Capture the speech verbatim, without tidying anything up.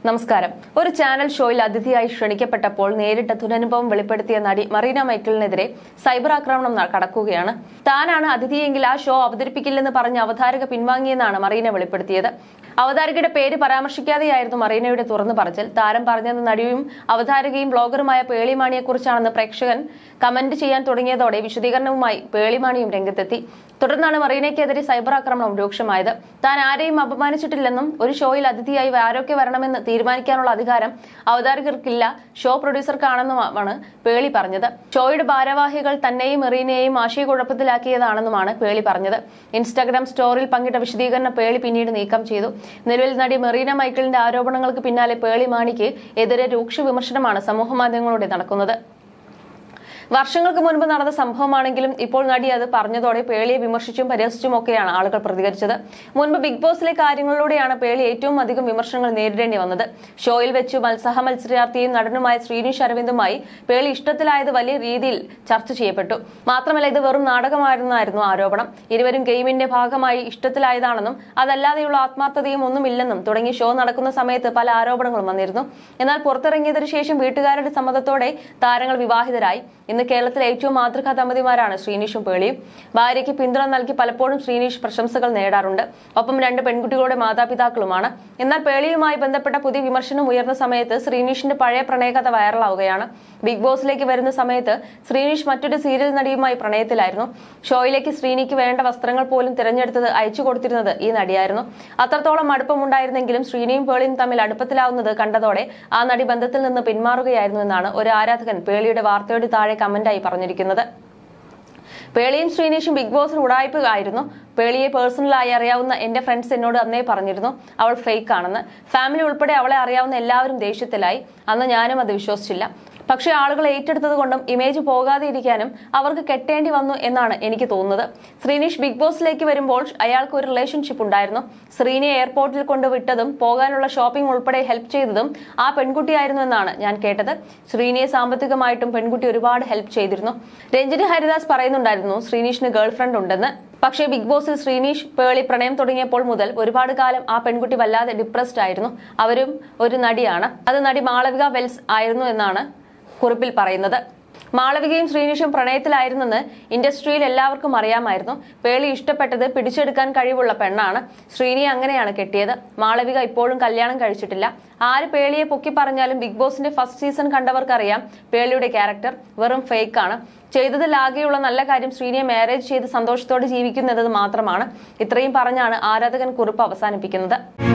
നമസ്കാരം. ഒരു ചാനൽ ഷോയിൽ അതിഥിയായി ക്ഷണിക്കപ്പെട്ടപ്പോൾ നേരിട്ട ദുരനുഭവം വെളിപ്പെടുത്തിയ നടി മറീന മൈക്കിളിനെതിരെ സൈബർ ആക്രമണം കടക്കുകയാണ്. താനാണ് അതിഥിയെങ്കിൽ ആ ഷോ അവതരിപ്പിക്കില്ലെന്ന് പറഞ്ഞ് അവതാരക പിൻവാങ്ങിയെന്നാണ് മറീന വെളിപ്പെടുത്തിയത്. അവതാരകയുടെ പേര് പരാമർശിക്കാതെയായിരുന്നു മറീനയുടെ തുറന്നു പറച്ചിൽ. താരം പറഞ്ഞത് നടിയും അവതാരകയും ബ്ലോഗറുമായ പേളിമാണിയെക്കുറിച്ചാണെന്ന് പ്രേക്ഷകൻ കമന്റ് ചെയ്യാൻ തുടങ്ങിയതോടെ വിശദീകരണവുമായി പേളിമാണിയും രംഗത്തെത്തി. തുടർന്നാണ് മറീനയ്ക്കെതിരെ സൈബർ ആക്രമണം രൂക്ഷമായത്. താൻ ആരെയും അപമാനിച്ചിട്ടില്ലെന്നും ഒരു ഷോയിൽ അതിഥിയായി ആരൊക്കെ വരണമെന്ന് തീരുമാനിക്കാനുള്ള അധികാരം അവതാരകർക്കില്ല, ഷോ പ്രൊഡ്യൂസർക്കാണെന്നുമാണ് പേളി പറഞ്ഞത്. ഷോയുടെ ഭാരവാഹികൾ തന്നെയും മെറീനയെയും ആശയക്കുഴപ്പത്തിലാക്കിയതാണെന്നുമാണ് പേളി പറഞ്ഞത്. ഇൻസ്റ്റാഗ്രാം സ്റ്റോറിയിൽ പങ്കിട്ട വിശദീകരണം പേളി പിന്നീട് നീക്കം ചെയ്തു. നിലവിൽ നടി മറീന മൈക്കിളിന്റെ ആരോപണങ്ങൾക്ക് പിന്നാലെ പേളി മാണിക്ക് എതിരെ രൂക്ഷ വിമർശനമാണ് സമൂഹമാധ്യമങ്ങളിലൂടെ നടക്കുന്നത്. വർഷങ്ങൾക്ക് മുൻപ് നടന്ന സംഭവമാണെങ്കിലും ഇപ്പോൾ നടി അത് പറഞ്ഞതോടെ പേളിയെ വിമർശിച്ചും പരിഹസിച്ചുമൊക്കെയാണ് ആളുകൾ പ്രതികരിച്ചത്. മുൻപ് ബിഗ് ബോസിലെ കാര്യങ്ങളിലൂടെയാണ് പേളി ഏറ്റവും അധികം വിമർശനങ്ങൾ നേരിടേണ്ടി വന്നത്. ഷോയിൽ വെച്ചു സഹ മത്സരാർത്ഥിയും നടനുമായ ശ്രീനിഷ് അരവിന്ദുമായി പേളി ഇഷ്ടത്തിലായത് വലിയ രീതിയിൽ ചർച്ച ചെയ്യപ്പെട്ടു. മാത്രമല്ല, ഇത് വെറും നാടകമായിരുന്നായിരുന്നു ആരോപണം. ഇരുവരും ഗെയിമിന്റെ ഭാഗമായി ഇഷ്ടത്തിലായതാണെന്നും അതല്ലാതെയുള്ള ആത്മാർത്ഥതയും ഒന്നുമില്ലെന്നും തുടങ്ങി ഷോ നടക്കുന്ന സമയത്ത് പല ആരോപണങ്ങളും വന്നിരുന്നു. എന്നാൽ പുറത്തിറങ്ങിയതിനു ശേഷം വീട്ടുകാരുടെ സമ്മതത്തോടെ താരങ്ങൾ വിവാഹിതരായി. ഇന്ന് കേരളത്തിലെ ഏറ്റവും മാതൃകാ ദമ്പതിമാരാണ് ശ്രീനിഷും പേളിയും. ഭാര്യയ്ക്ക് പിന്തുണ നൽകി പലപ്പോഴും ശ്രീനിഷ് പ്രശംസകൾ നേടാറുണ്ട്. ഒപ്പം രണ്ട് പെൺകുട്ടികളുടെ മാതാപിതാക്കളുമാണ്. എന്നാൽ പേളിയുമായി ബന്ധപ്പെട്ട പുതിയ വിമർശനം ഉയർന്ന സമയത്ത് ശ്രീനിഷിന്റെ പഴയ പ്രണയകഥ വൈറലാവുകയാണ്. ബിഗ് ബോസിലേക്ക് വരുന്ന സമയത്ത് ശ്രീനിഷ് മറ്റൊരു സീരിയൽ നടിയുമായി പ്രണയത്തിലായിരുന്നു. ഷോയിലേക്ക് ശ്രീനിക്ക് വേണ്ട വസ്ത്രങ്ങൾ പോലും തിരഞ്ഞെടുത്തത് അയച്ചു കൊടുത്തിരുന്നത് ഈ നടിയായിരുന്നു. അത്രത്തോളം അടുപ്പമുണ്ടായിരുന്നെങ്കിലും ശ്രീനിയും പേളിയും തമ്മിൽ അടുപ്പത്തിലാവുന്നത് കണ്ടതോടെ ആ നടി ബന്ധത്തിൽ നിന്ന് പിന്മാറുകയായിരുന്നു എന്നാണ് ഒരു ആരാധകൻ പേളിയുടെ വാർത്തയുടെ താഴെ കമന്റായി പറഞ്ഞിരിക്കുന്നത്. പേളിയും ശ്രീനിഷും ബിഗ് ബോസിൽ ഉടായ്പ ആയിരുന്നു. പേളിയെ പേഴ്സണലായി അറിയാവുന്ന എന്റെ ഫ്രണ്ട്സ് എന്നോട് അന്നേ പറഞ്ഞിരുന്നു അവൾ ഫേക്ക് ആണെന്ന്. ഫാമിലി ഉൾപ്പെടെ അവളെ അറിയാവുന്ന എല്ലാവരും ദേഷ്യത്തിലായി. അന്ന് ഞാനും അത് വിശ്വസിച്ചില്ല. പക്ഷേ ആളുകൾ ഏറ്റെടുത്തത് കൊണ്ടും ഇമേജ് പോകാതെ ഇരിക്കാനും അവർക്ക് കെട്ടേണ്ടി വന്നു എന്നാണ് എനിക്ക് തോന്നുന്നത്. ശ്രീനിഷ് ബിഗ് ബോസിലേക്ക് വരുമ്പോൾ അയാൾക്ക് ഒരു റിലേഷൻഷിപ്പ് ഉണ്ടായിരുന്നു. ശ്രീനിയെ എയർപോർട്ടിൽ കൊണ്ടുവിട്ടതും പോകാനുള്ള ഷോപ്പിംഗ് ഉൾപ്പെടെ ഹെൽപ്പ് ചെയ്തതും ആ പെൺകുട്ടിയായിരുന്നു എന്നാണ് ഞാൻ കേട്ടത്. ശ്രീനിയെ സാമ്പത്തികമായിട്ടും പെൺകുട്ടി ഒരുപാട് ഹെൽപ്പ് ചെയ്തിരുന്നു. രഞ്ജിനി ഹരിദാസ് പറയുന്നുണ്ടായിരുന്നു ശ്രീനിഷിന് ഗേൾ ഫ്രണ്ട് ഉണ്ടെന്ന്. പക്ഷേ ബിഗ് ബോസിൽ ശ്രീനിഷ് പേളി പ്രണയം തുടങ്ങിയപ്പോൾ മുതൽ ഒരുപാട് കാലം ആ പെൺകുട്ടി വല്ലാതെ ഡിപ്രസ്ഡ് ആയിരുന്നു. അവരും ഒരു നടിയാണ്. അത് നടി മാളവിക വെൽസ് ആയിരുന്നു എന്നാണ് കുറിപ്പിൽ പറയുന്നത്. മാളവികയും ശ്രീനിഷും പ്രണയത്തിലായിരുന്നെന്ന് ഇൻഡസ്ട്രിയിൽ എല്ലാവർക്കും അറിയാമായിരുന്നു. പേളി ഇഷ്ടപ്പെട്ടത് പിടിച്ചെടുക്കാൻ കഴിവുള്ള പെണ്ണാണ്. ശ്രീനിയെ അങ്ങനെയാണ് കെട്ടിയത്. മാളവിക ഇപ്പോഴും കല്യാണം കഴിച്ചിട്ടില്ല. ആര് പേളിയെ പൊക്കി പറഞ്ഞാലും ബിഗ് ബോസിന്റെ ഫസ്റ്റ് സീസൺ കണ്ടവർക്കറിയാം പേളിയുടെ ക്യാരക്ടർ വെറും ഫേക്ക് ആണ്. ചെയ്തതിലാകെയുള്ള നല്ല കാര്യം ശ്രീനിയെ മാരേജ് ചെയ്ത് സന്തോഷത്തോടെ ജീവിക്കുന്നത് മാത്രമാണ്. ഇത്രയും പറഞ്ഞാണ് ആരാധകൻ കുറിപ്പ് അവസാനിപ്പിക്കുന്നത്.